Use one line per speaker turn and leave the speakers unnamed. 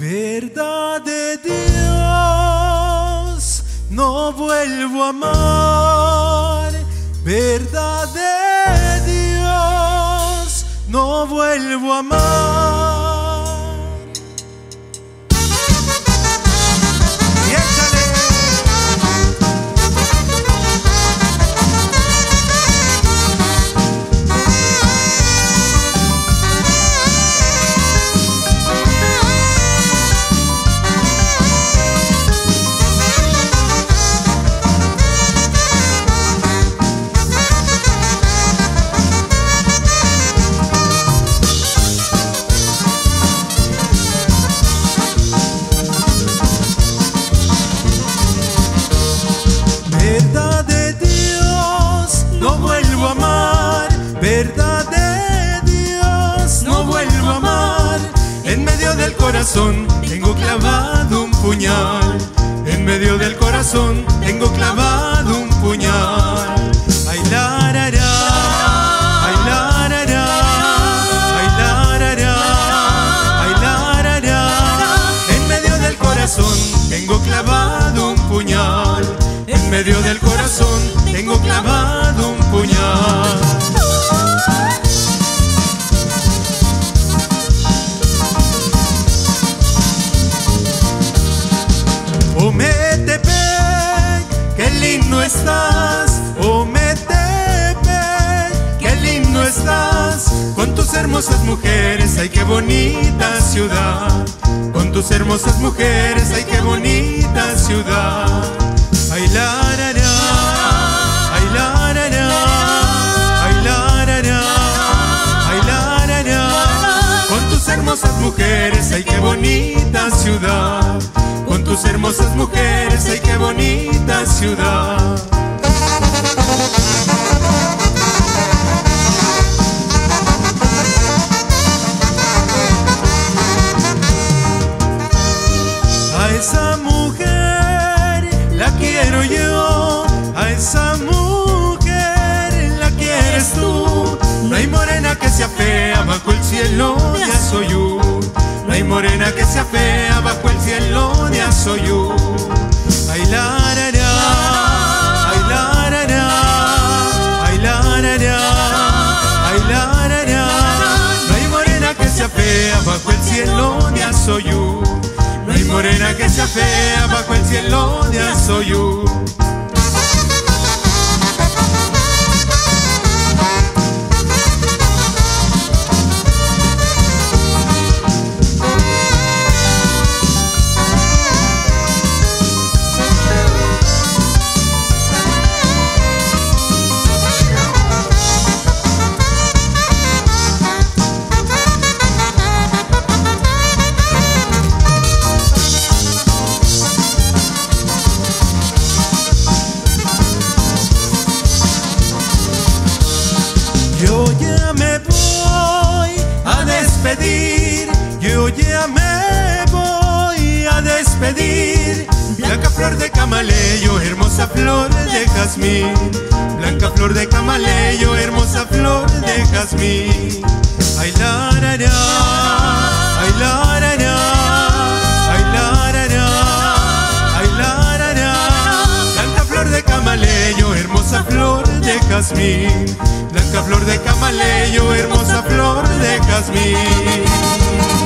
Verdad de Dios, no vuelvo a amar. Verdad de Dios, no vuelvo a amar. Y échale. Verdad de Dios, no vuelvo a amar. Verdad de Dios, no vuelvo a amar. En medio del corazón tengo clavado un puñal. En medio del corazón tengo clavado un puñal. Ay, la, ra, ra. Ay, la, ra, ra. Ay, la, ra, ra. Ay, la, ra, ra. En medio del corazón tengo clavado un puñal. En medio del corazón tengo clavado un puñal. Oh Metepec, qué lindo estás. Oh Metepec, qué lindo estás. Con tus hermosas mujeres, ay qué bonita ciudad. Con tus hermosas mujeres, ay qué bonita ciudad. Ay la ra ra, ay la ra ra, ay la ra ra, ay la ra ra. Con tus hermosas mujeres, ay qué bonita ciudad. Con tus hermosas mujeres, ay qué bonita ciudad. A esa mujer la quiero yo, a esa mujer la quieres tú. No hay morena que sea fea bajo el cielo de Azoyú. No hay morena que sea fea bajo el cielo de Azoyú. Ay la ra ra, ay la ra ra, ay la ra ra, ay la ra ra. No hay morena que sea fea bajo el cielo de Azoyú. No hay morena que sea fea bajo el cielo de Azoyú. Yo ya me voy a despedir, yo ya me voy a despedir. Blanca flor de camaleyo, hermosa flor de jazmín. Blanca flor de camaleyo, hermosa flor de jazmín. Ay la ra ra, ay la ra ra, ay la ra ra, ay la ra ra. Blanca flor de camaleyo, hermosa flor de jazmín. Blanca flor de camaleyo, hermosa flor de jazmín.